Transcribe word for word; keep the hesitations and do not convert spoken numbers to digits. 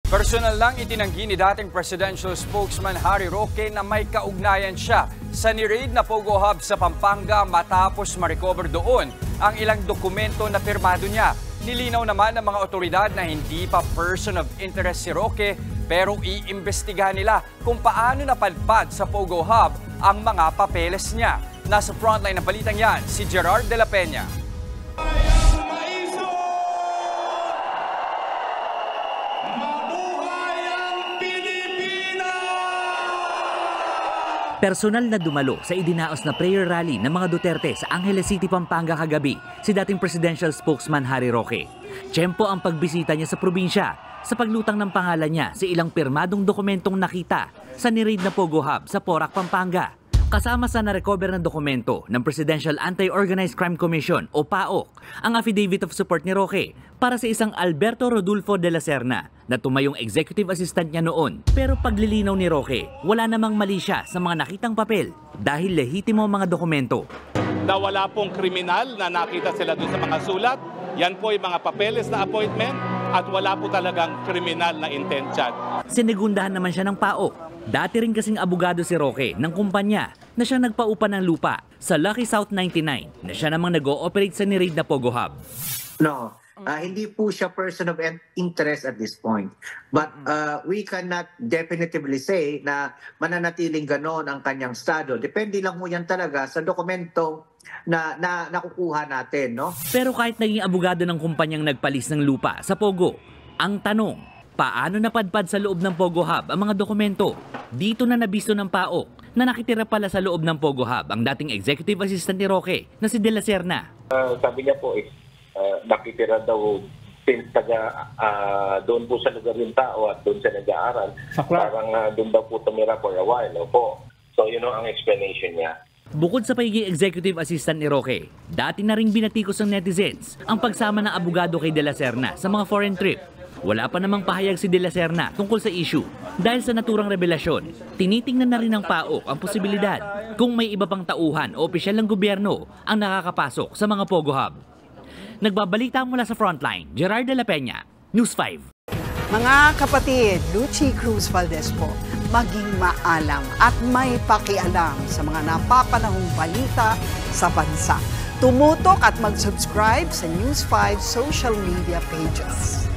Personal lang itinanggi ni dating presidential spokesman Harry Roque na may kaugnayan siya sa ni-raid na Pogo Hub sa Pampanga matapos ma-recover doon ang ilang dokumento na pirmado niya. Nilinaw naman ng mga otoridad na hindi pa person of interest si Roque pero iimbestigahan nila kung paano napadpad sa Pogo Hub ang mga papeles niya. Nasa frontline ng balitang yan, si Gerard de la Peña. Personal na dumalo sa idinaos na prayer rally ng mga Duterte sa Angeles City, Pampanga kagabi si dating presidential spokesman Harry Roque. Tiyempo ang pagbisita niya sa probinsya sa paglutang ng pangalan niya sa ilang pirmadong dokumentong nakita sa ni-raid na Pogo Hub sa Porac, Pampanga. Kasama sa na-recover ng dokumento ng Presidential Anti-Organized Crime Commission o P A O C ang affidavit of support ni Roque para sa isang Alberto Rodulfo de la Serna na tumayong executive assistant niya noon. Pero paglilinaw ni Roque, wala namang mali siya sa mga nakitang papel dahil lehitimo ang mga dokumento. Na wala pong kriminal na nakita sila doon sa mga sulat, yan po yung mga papeles na appointment at wala po talagang kriminal na intention. Sinigundahan naman siya ng P A O C. Dati rin kasing abogado si Roque ng kumpanya na siya nagpaupa ng lupa sa Lucky South ninety-nine na siya namang nag-ooperate sa ni-raid na Pogo Hub. No, uh, hindi po siya person of interest at this point. But uh, we cannot definitively say na mananatiling ganon ang kanyang estado. Depende lang mo yan talaga sa dokumento na, na nakukuha natin. No? Pero kahit naging abogado ng kumpanyang nagpalis ng lupa sa Pogo, ang tanong, paano napadpad sa loob ng Pogo Hub ang mga dokumento? Dito na nabisto ng P A O C na nakitira pala sa loob ng Pogo Hub ang dating executive assistant ni Roque na si De La Serna. Uh, sabi niya po, eh, uh, nakitira daw since taga uh, doon po sa lugar yung tao at doon siya nag-aaral. Parang uh, doon daw po tumira for a while. No po. So yun know, ang explanation niya. Bukod sa pagiging executive assistant ni Roque, dati na ring binatikos ng netizens ang pagsama ng abogado kay De La Serna sa mga foreign trip. Wala pa namang pahayag si De La Serna tungkol sa issue. Dahil sa naturang revelasyon, tinitingnan na rin ng P A O C ang posibilidad kung may iba pang tauhan o opisyal ng gobyerno ang nakakapasok sa mga Pogo Hub. Nagbabalita mula sa Frontline, Gerard de la Peña, News five. Mga kapatid, Lucy Cruz Valdez po, maging maalam at may pakialam sa mga napapanahong balita sa bansa. Tumutok at mag-subscribe sa News five social media pages.